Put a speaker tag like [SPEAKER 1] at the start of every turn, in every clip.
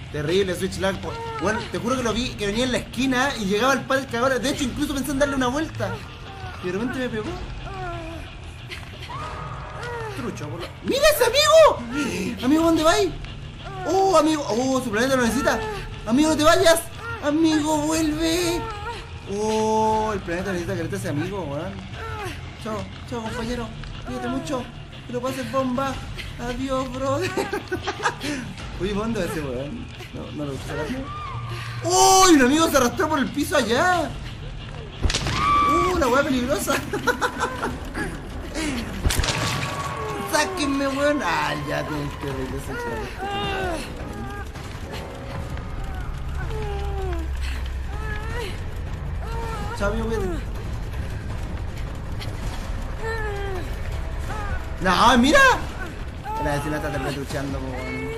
[SPEAKER 1] Terrible Switch lag. Bueno, te juro que lo vi, que venía en la esquina y llegaba el padre cagador. De hecho, incluso pensé en darle una vuelta. Y de repente me pegó. Trucho, por ¡mira ese amigo! Amigo, ¿dónde vais? Oh, amigo. Oh, su planeta lo necesita. Amigo, no te vayas. Amigo, vuelve. Oh, el planeta necesita que le ese amigo, weón. Chao, chao, compañero. Cuídate mucho. Que no pases bomba. Adiós, brother. Oye, ¿dónde va ese weón? No lo gusta sacarme. ¡Oh! Un amigo se arrastró por el piso allá. La weá peligrosa. Sáquenme, weón. Ah, ya tienes que regresar. Chao, amigo, cuídate. No, mira. La vecina está luchando, weón.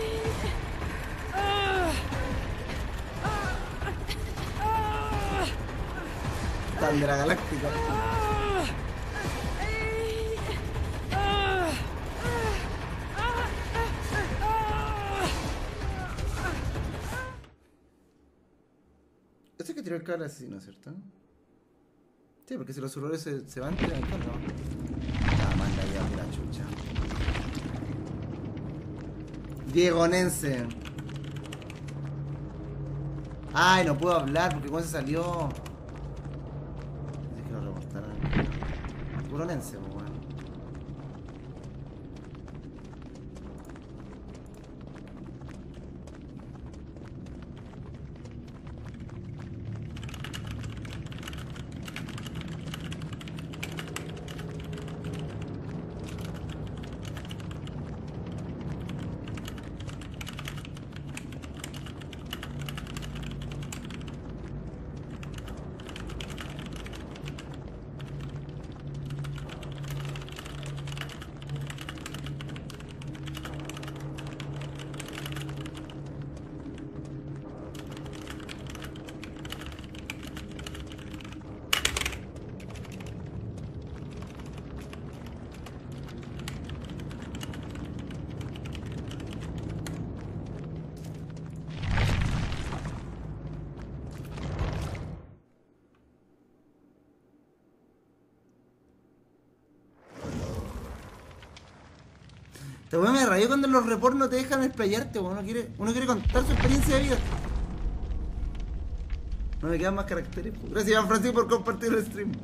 [SPEAKER 1] Tandera galáctica. Este que tiró el cable asesino, ¿cierto? Sí, porque si los horrores se van, tiran el cable, ¿no? Ah, manda ya, mira, chucha. Diegonense. Ay, no puedo hablar porque cuando se salió. Es que lo reportaron. Diegonense, pues, bueno. Te voy a me rayó cuando los reports no te dejan explayarte, uno quiere contar su experiencia de vida. No me quedan más caracteres. Gracias, Iván Francisco, por compartir el stream.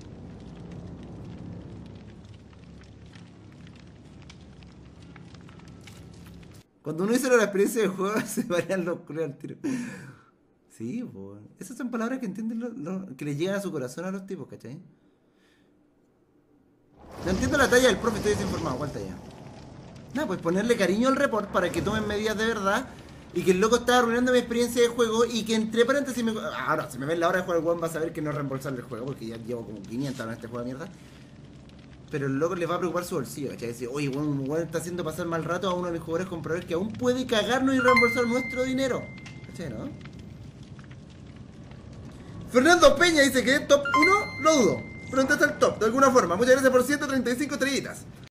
[SPEAKER 1] Cuando uno dice la experiencia del juego, se varían los culos al tiro. Sí, pues. Esas son palabras que entienden que les llegan a su corazón a los tipos, ¿cachai? No entiendo la talla del profe, estoy desinformado. ¿Cuál talla? Nada, pues ponerle cariño al report para que tomen medidas de verdad. Y que el loco estaba arruinando mi experiencia de juego. Y que entre paréntesis ahora, si me ven la hora de jugar el one, va a saber que no es reembolsarle el juego. Porque ya llevo como 500 en este juego de mierda. Pero el loco les va a preocupar su bolsillo, ¿cachai? Decir, oye, weón está haciendo pasar mal rato a uno de mis jugadores compradores que aún puede cagarnos y reembolsar nuestro dinero. ¿Cachai, no? Fernando Peña dice que es top 1, lo dudo. Pero entraste al top, de alguna forma. Muchas gracias por 135 estrellitas.